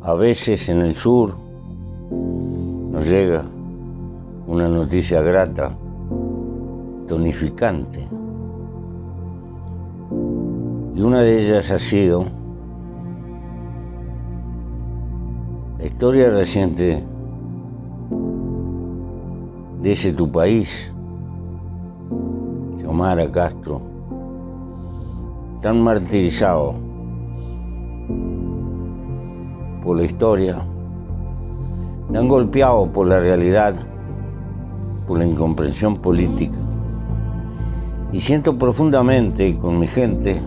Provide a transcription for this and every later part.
A veces en el sur nos llega una noticia grata, tonificante. Y una de ellas ha sido la historia reciente de ese tu país, Xiomara Castro, tan martirizado por la historia, tan golpeado por la realidad, por la incomprensión política. Y siento profundamente con mi gente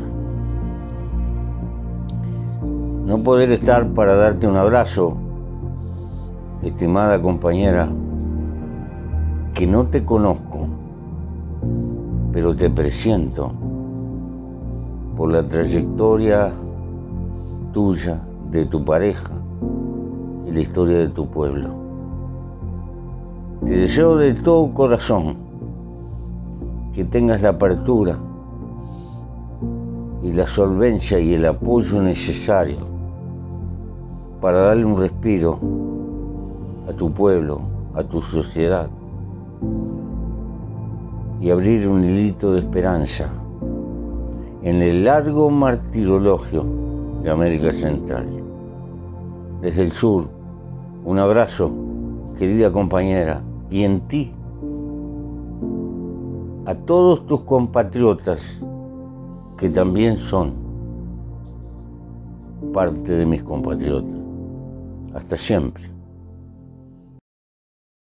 no poder estar para darte un abrazo, estimada compañera, que no te conozco, pero te presiento por la trayectoria tuya, de tu pareja y la historia de tu pueblo. Te deseo de todo corazón que tengas la apertura y la solvencia y el apoyo necesario para darle un respiro a tu pueblo, a tu sociedad, y abrir un hilito de esperanza en el largo martirologio de América Central. Desde el sur, un abrazo, querida compañera, y en ti, a todos tus compatriotas que también son parte de mis compatriotas. Hasta siempre.